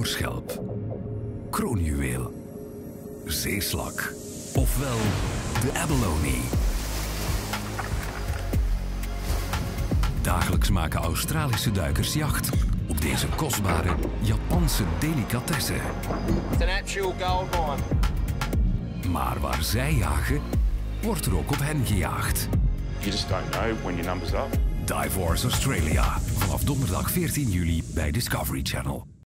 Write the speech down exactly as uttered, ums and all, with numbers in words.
oorschelp, kroonjuweel, zeeslak, ofwel de abalone. Dagelijks maken Australische duikers jacht op deze kostbare Japanse delicatesse. It's an actual gold mine. Maar waar zij jagen, wordt er ook op hen gejaagd. You just don't know when your number's up. Dive Wars Australia, vanaf donderdag veertien juli bij Discovery Channel.